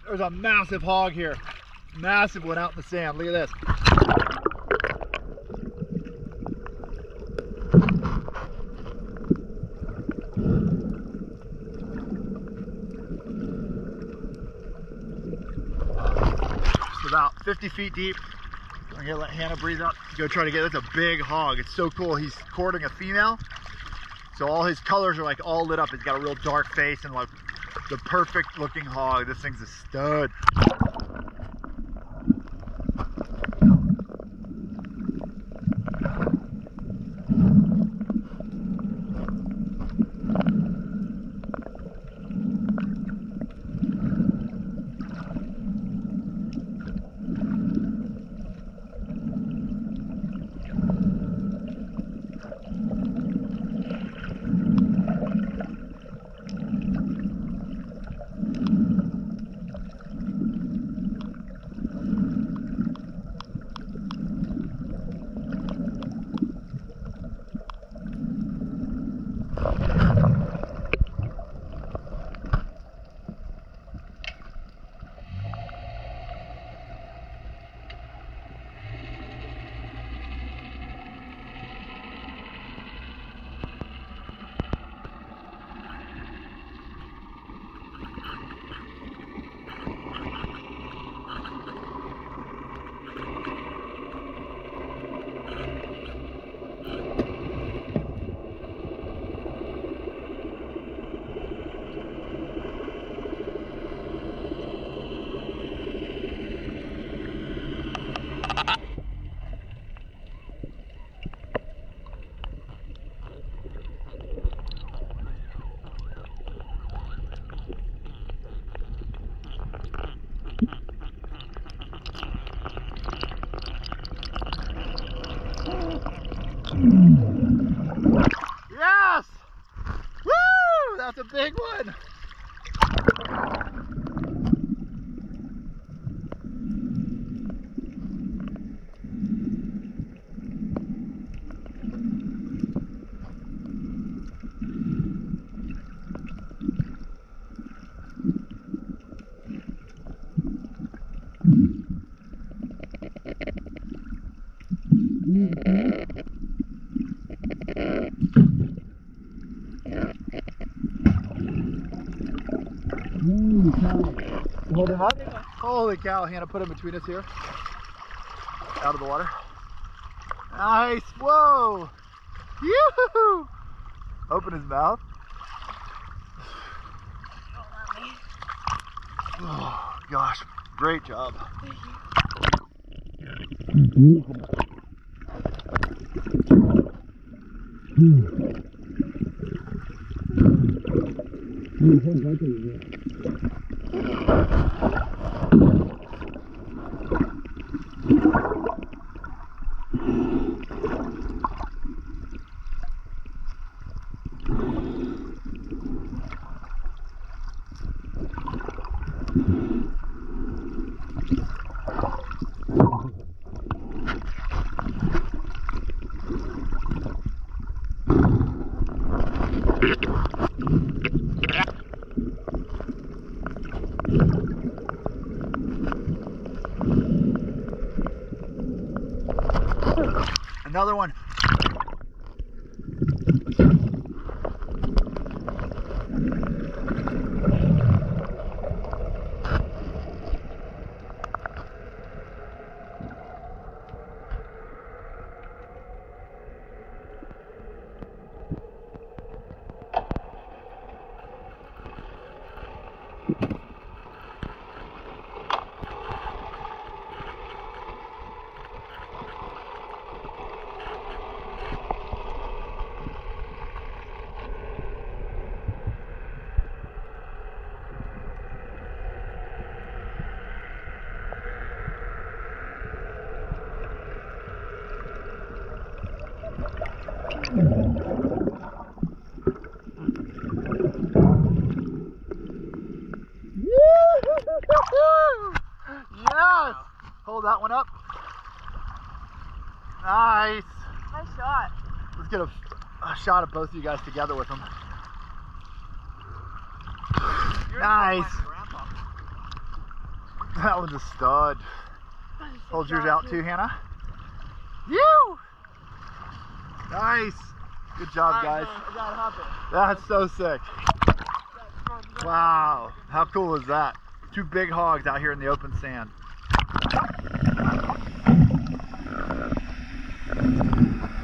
There's a massive hog here. Massive one out in the sand. Look at this. It's about 50 feet deep. I'm gonna let Hannah breathe up. Go try to get it. That's a big hog. It's so cool. He's courting a female. So all his colors are like all lit up. He's got a real dark face and like the perfect looking hog. This thing's a stud. Yes! Woo! That's a big one! Hold him up. Holy cow, Hannah, put him between us here. Out of the water. Nice. Whoa. Yoo-hoo. Open his mouth. Oh gosh, great job. Another one. Yes! Hold that one up. Nice. Nice shot. Let's get a shot of both of you guys together with them. You're nice. That one's a stud. Hold yours out too, Hannah. You! Nice. Good job, guys. That's so sick. Wow. How cool is that? Two big hogs out here in the open sand.